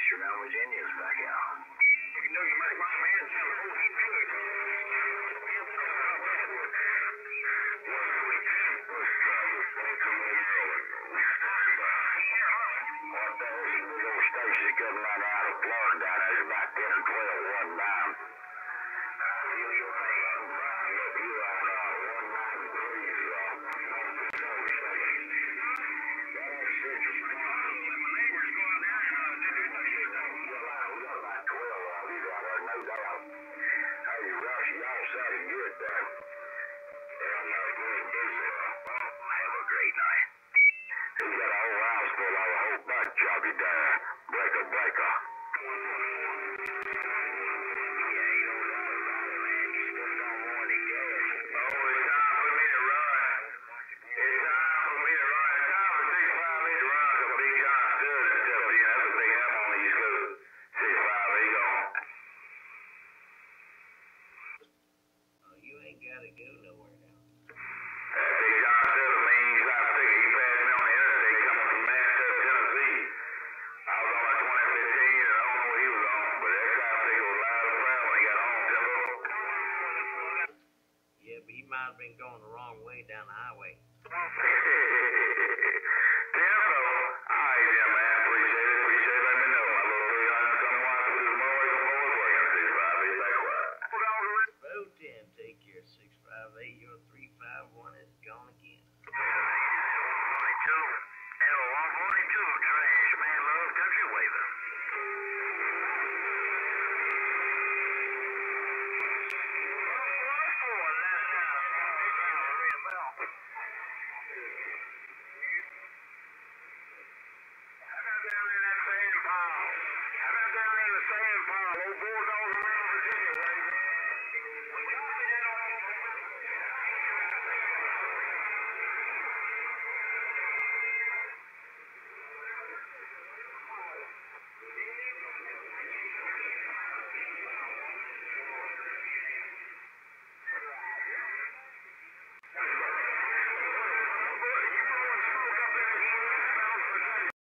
Western Virginia's back out. You know you might want man. Stacy coming right out of Florida down there's about 10 or 12 one time. You'll pay him fine if you on 193 That ain't Citrus Creek. My neighbors go out there and we got about 12 of these out there, no doubt. Hey, Rush, y'all sounded good there. And good busy. Have a great night. He's got a whole house full of a whole bunch of you there. Breaker. Yeah, you don't got it right, man. You still don't want to gas. Oh, it's time for me to run. It's time for me to run. It's time for 658 to run to Big John Good and stuff. You know, that's a big M on the East Coast. 658 on. Oh, you ain't got to go nowhere now. That Big John Good means you got to figure you passed me on the interstate coming from Manchester, Tennessee. I was on my 2015 and I don't know what he was on, but that traffic was loud and proud when he got home, Timbo. Yeah, but he might have been going the wrong way down the highway. Timbo, alright then, man. Appreciate it. Let me know. My little 300 some watts with his motorcycle forward working. 658 back what? Road 10, take care. 658, your 351 is gone again. 142. L 142, trash, man, love, country waving. How about down in the sand